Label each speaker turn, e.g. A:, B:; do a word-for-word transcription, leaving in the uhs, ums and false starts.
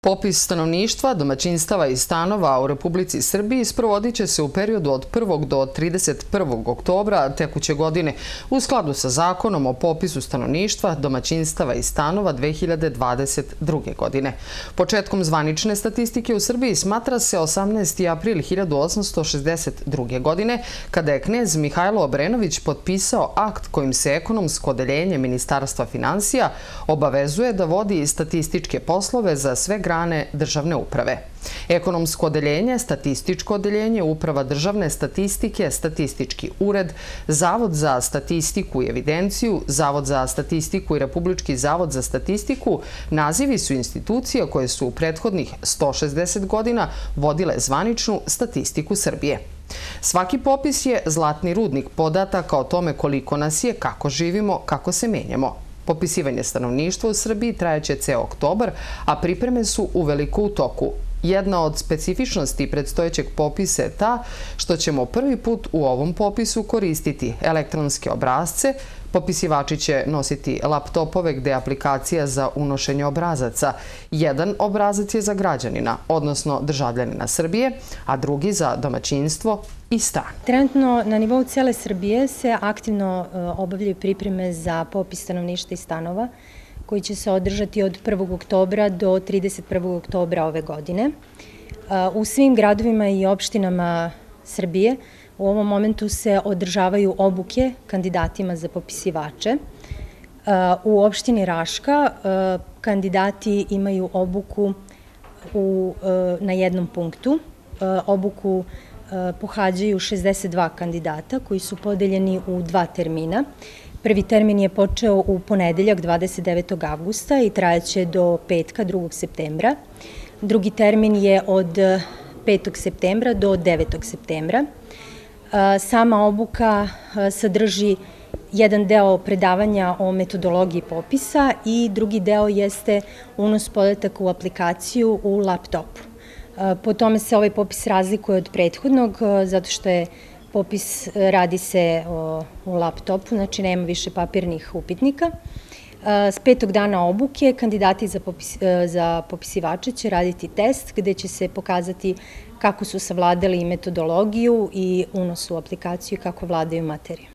A: Popis stanovništva, domaćinstava i stanova u Republici Srbiji sprovodit će se u periodu od prvog do trideset prvog oktobra tekuće godine u skladu sa Zakonom o popisu stanovništva, domaćinstava i stanova dve hiljade dvadeset druge. godine. Početkom zvanične statistike u Srbiji smatra se osamnaesti april hiljadu osamsto šezdeset druge. godine, kada je knez Mihajlo Obrenović potpisao akt kojim se ekonomsko odeljenje Ministarstva finansija obavezuje da vodi statističke poslove za sve grane državne uprave. Ekonomsko odeljenje, statističko odeljenje, Uprava državne statistike, Statistički ured, Zavod za statistiku i evidenciju, Zavod za statistiku i Republički zavod za statistiku nazivi su institucija koje su u prethodnih sto šezdeset godina vodile zvaničnu statistiku Srbije. Svaki popis je zlatni rudnik podataka o tome koliko nas je, kako živimo, kako se menjamo. Popisivanje stanovništva u Srbiji trajaće ceo oktobar, a pripreme su uveliko u toku. Jedna od specifičnosti predstojećeg popisa je ta što ćemo prvi put u ovom popisu koristiti elektronske obrasce. Popisivači će nositi laptopove gde je aplikacija za unošenje obrazaca. Jedan obrazac je za građanina, odnosno državljanina Srbije, a drugi za domaćinstvo i stan.
B: Trenutno na nivou cele Srbije se aktivno obavljaju pripreme za popis stanovništva i stanova koji će se održati od prvog oktobra do trideset prvog oktobra ove godine. U svim gradovima i opštinama Srbije u ovom momentu se održavaju obuke kandidatima za popisivače. U opštini Raška kandidati imaju obuku u, na jednom punktu. Obuku pohađaju šezdeset dva kandidata koji su podeljeni u dva termina. Prvi termin je počeo u ponedeljak dvadeset devetog avgusta i trajaće do petka drugog septembra. Drugi termin je od petog septembra do devetog septembra. Sama obuka sadrži jedan deo predavanja o metodologiji popisa i drugi deo jeste unos podataka u aplikaciju u laptopu. Po tome se ovaj popis razlikuje od prethodnog, zato što je popis radi se u laptopu, znači nema više papirnih upitnika. S petog dana obuke kandidati za, popis, za popisivače će raditi test gde će se pokazati kako su savladali metodologiju i unos u aplikaciju i kako vladaju materiju.